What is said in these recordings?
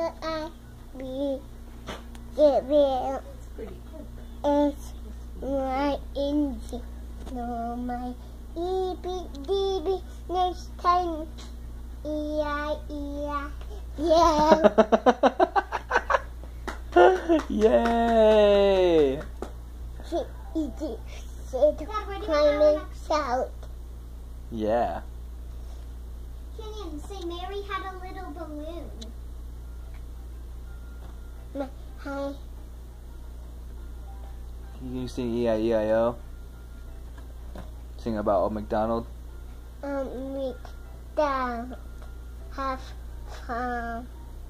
I be giving it's my engine. No, my EBDB next time. Yeah. Yay! Climbing shout. Yeah. Kenyon, say Mary had a little balloon. Hi. Can you sing E-I-E-I-O? Sing about old McDonald? McDonald have fun.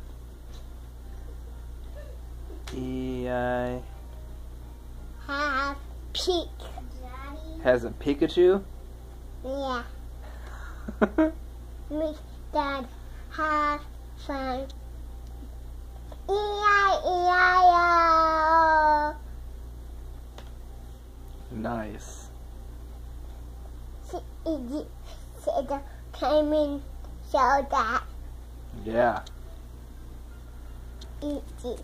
E-I... Have peak. Daddy. Has a Pikachu? Yeah. McDonald have fun. E-I-E-I-O. Nice. The climbing show that. Yeah. It's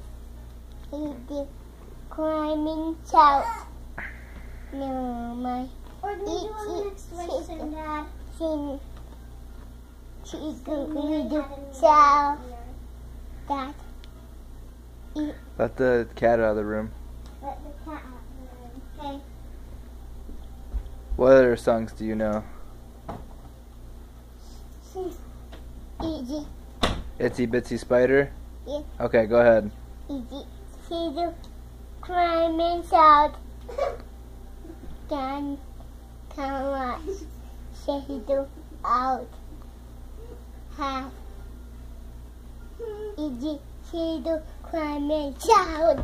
climbing show. No, my Or maybe on the next lesson, Dad. sing. She's going Mary to had a show little that. Let the cat out of the room. Let the cat out of the room. Okay. What other songs do you know? Easy. Itsy Bitsy Spider? Yeah. Okay, go ahead. Easy. See the climbing shout. Can watch. Shadow out. Have. Easy. See the climbing shout.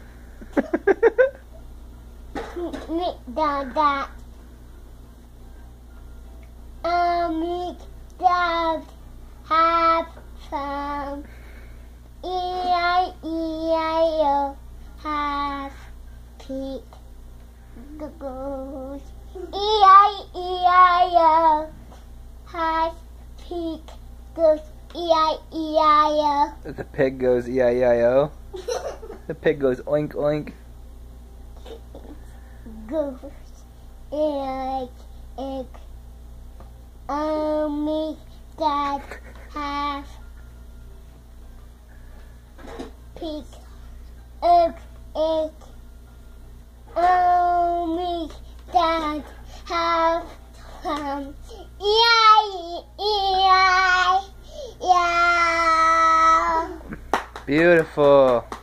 McDonald. McDonald have fun. E-I-E-I-O have pig goes. E-I-E-I-O has pig goes. E-I-E-I-O. The pig goes E-I-E-I-O. The pig goes oink oink. Goes egg. McDonald have pig egg. McDonald have fun. E-I-E-I-O. Beautiful.